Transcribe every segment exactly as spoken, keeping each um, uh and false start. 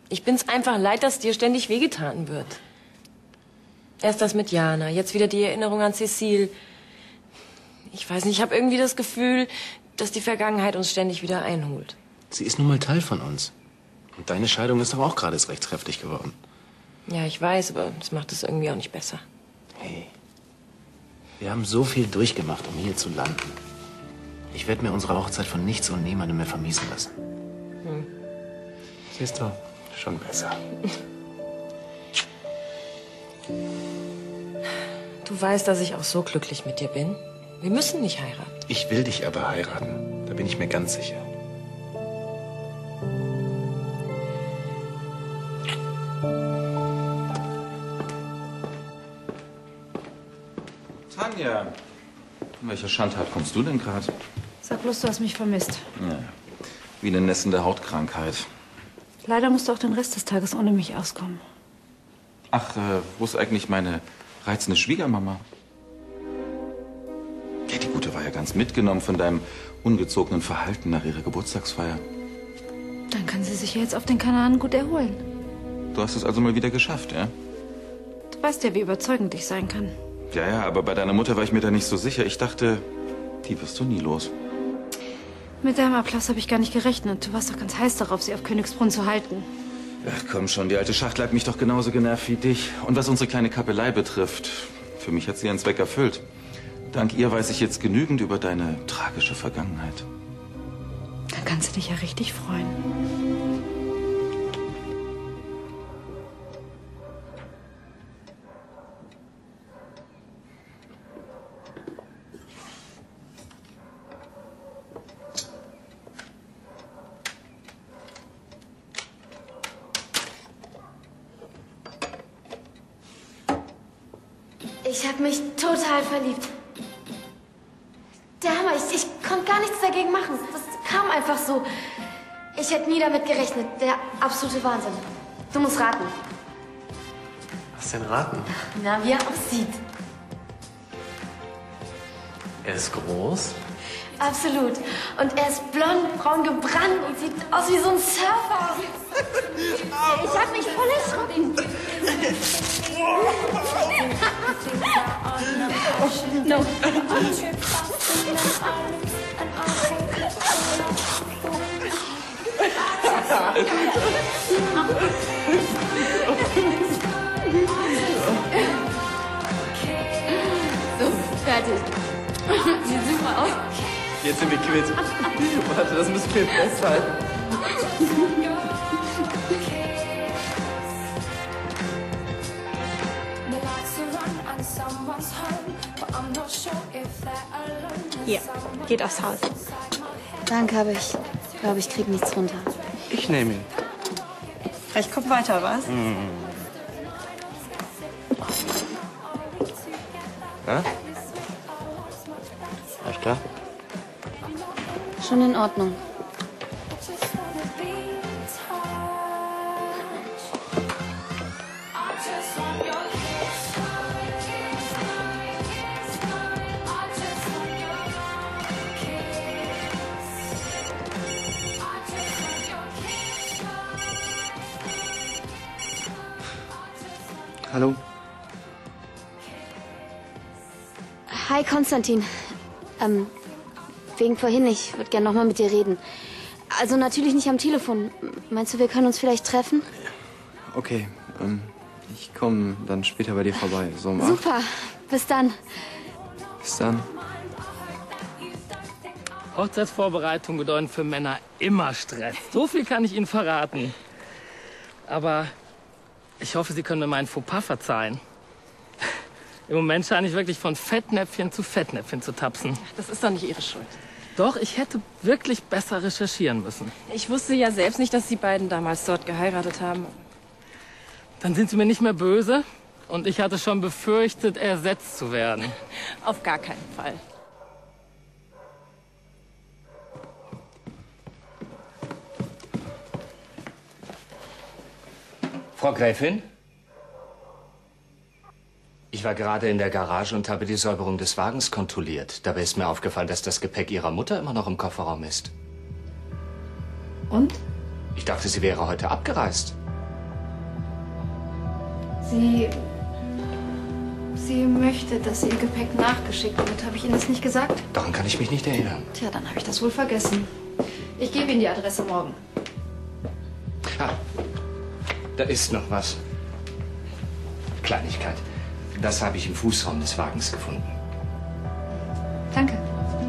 Ich bin's einfach leid, dass dir ständig wehgetan wird. Erst das mit Jana, jetzt wieder die Erinnerung an Cecile. Ich weiß nicht, ich habe irgendwie das Gefühl, dass die Vergangenheit uns ständig wieder einholt. Sie ist nun mal Teil von uns. Und deine Scheidung ist doch auch gerade erst rechtskräftig geworden. Ja, ich weiß, aber das macht es irgendwie auch nicht besser. Hey, wir haben so viel durchgemacht, um hier zu landen. Ich werde mir unsere Hochzeit von nichts und niemandem mehr vermiesen lassen. Hm. Siehst du, schon besser. Du weißt, dass ich auch so glücklich mit dir bin. Wir müssen nicht heiraten. Ich will dich aber heiraten. Da bin ich mir ganz sicher. Tanja, in welcher Schandtat kommst du denn gerade? Sag bloß, du hast mich vermisst. Ja, wie eine nässende Hautkrankheit. Leider musst du auch den Rest des Tages ohne mich auskommen. Ach, äh, wo ist eigentlich meine reizende Schwiegermama? Ja, die Gute war ja ganz mitgenommen von deinem ungezogenen Verhalten nach ihrer Geburtstagsfeier. Dann kann sie sich ja jetzt auf den Kanaren gut erholen. Du hast es also mal wieder geschafft, ja? Du weißt ja, wie überzeugend ich sein kann. Ja, ja, aber bei deiner Mutter war ich mir da nicht so sicher. Ich dachte, die wirst du nie los. Mit deinem Applaus habe ich gar nicht gerechnet. Du warst doch ganz heiß darauf, sie auf Königsbrunn zu halten. Ach komm schon, die alte Schachtel hat mich doch genauso genervt wie dich. Und was unsere kleine Kappelei betrifft, für mich hat sie ihren Zweck erfüllt. Dank ihr weiß ich jetzt genügend über deine tragische Vergangenheit. Dann kannst du dich ja richtig freuen. Ich habe mich total verliebt. Der Hammer, ich, ich konnte gar nichts dagegen machen. Das kam einfach so. Ich hätte nie damit gerechnet. Der absolute Wahnsinn. Du musst raten. Was denn raten? Na, wie er aussieht. Er ist groß. Absolut. Und er ist blond, braun gebrannt und sieht aus wie so ein Surfer. Ich hab mich voll erschrocken. No. So, fertig. Sieht super aus. Jetzt sind wir quitt. Warte, das müssen wir festhalten. Hier, geht aufs Haus. Danke, aber ich glaube, ich krieg nichts runter. Ich nehme ihn. Vielleicht kommt weiter, was? Mhm. Ja? Alles klar? Schon in Ordnung. Hallo. Hi, Konstantin. Ähm, wegen vorhin, ich würde gerne noch mal mit dir reden. Also natürlich nicht am Telefon. Meinst du, wir können uns vielleicht treffen? Okay, ähm, ich komme dann später bei dir vorbei. So um acht. Super, bis dann. Bis dann. Hochzeitsvorbereitung bedeuten für Männer immer Stress. So viel kann ich Ihnen verraten. Aber ich hoffe, Sie können mir meinen Fauxpas verzeihen. Im Moment scheine ich wirklich von Fettnäpfchen zu Fettnäpfchen zu tapsen. Das ist doch nicht Ihre Schuld. Doch, ich hätte wirklich besser recherchieren müssen. Ich wusste ja selbst nicht, dass die beiden damals dort geheiratet haben. Dann sind Sie mir nicht mehr böse? Und ich hatte schon befürchtet, ersetzt zu werden. Auf gar keinen Fall. Frau Gräfin? Ich war gerade in der Garage und habe die Säuberung des Wagens kontrolliert. Dabei ist mir aufgefallen, dass das Gepäck Ihrer Mutter immer noch im Kofferraum ist. Und? Ich dachte, sie wäre heute abgereist. Sie... Sie möchte, dass ihr Gepäck nachgeschickt wird. Habe ich Ihnen das nicht gesagt? Daran kann ich mich nicht erinnern. Tja, dann habe ich das wohl vergessen. Ich gebe Ihnen die Adresse morgen. Ah, da ist noch was. Kleinigkeit. Das habe ich im Fußraum des Wagens gefunden. Danke.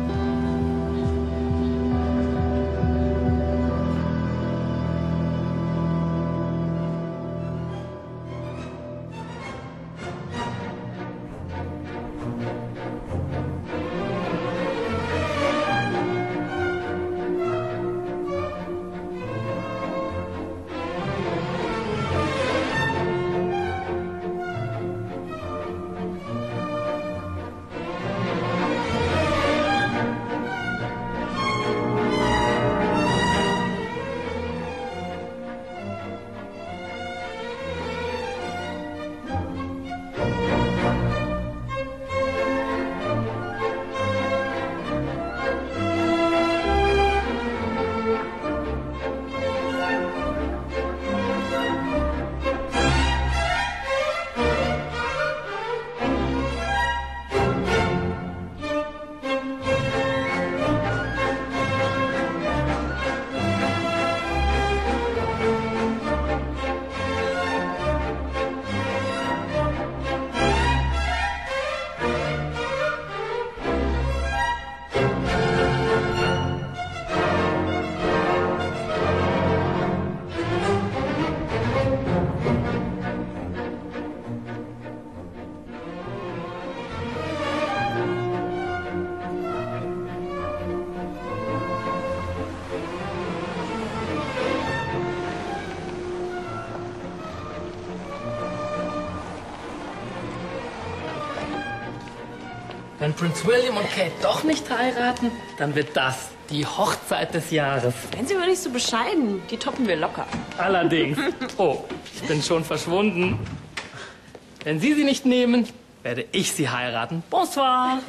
Wenn Prinz William und Kate doch nicht heiraten, dann wird das die Hochzeit des Jahres. Seien Sie mal nicht so bescheiden. Die toppen wir locker. Allerdings. Oh, ich bin schon verschwunden. Wenn Sie sie nicht nehmen, werde ich sie heiraten. Bonsoir.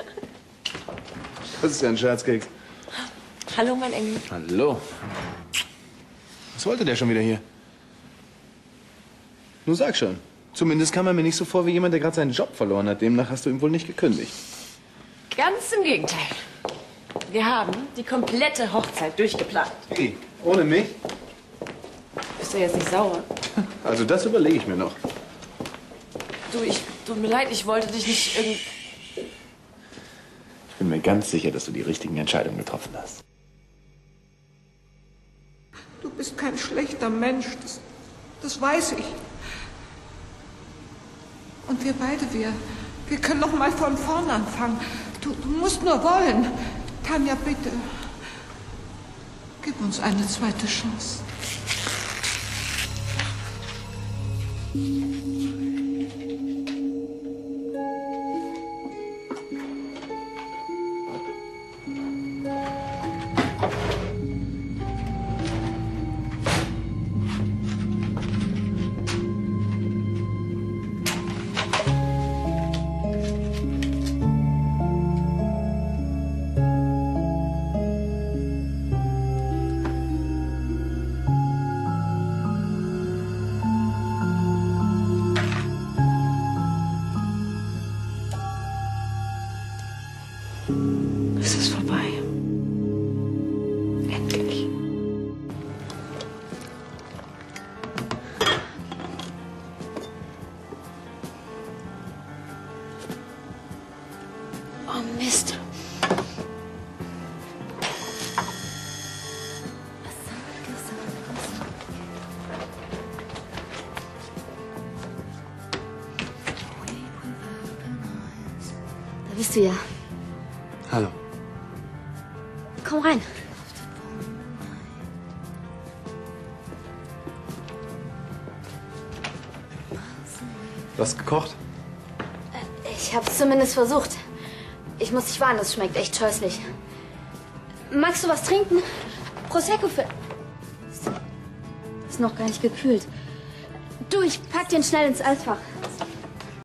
Das ist ja ein Scherzkeks. Hallo, mein Engel. Hallo. Was wollte der schon wieder hier? Nun sag schon. Zumindest kam er mir nicht so vor wie jemand, der gerade seinen Job verloren hat. Demnach hast du ihm wohl nicht gekündigt. Ganz im Gegenteil. Wir haben die komplette Hochzeit durchgeplant. Wie? Ohne mich? Bist du jetzt nicht sauer? Also das überlege ich mir noch. Du, ich tut mir leid, ich wollte dich nicht irgendwie... Ich bin mir ganz sicher, dass du die richtigen Entscheidungen getroffen hast. Du bist kein schlechter Mensch, das, das weiß ich. Und wir beide, wir, wir können noch mal von vorn anfangen. Du, du musst nur wollen. Tanja, bitte, gib uns eine zweite Chance. Es ist vorbei. Endlich. Oh, Mist. Da bist du ja. Hallo. Komm rein. Du hast gekocht? Ich hab's zumindest versucht. Ich muss dich warnen, das schmeckt echt scheußlich. Magst du was trinken? Prosecco für... Ist noch gar nicht gekühlt. Du, ich pack den schnell ins Eisfach.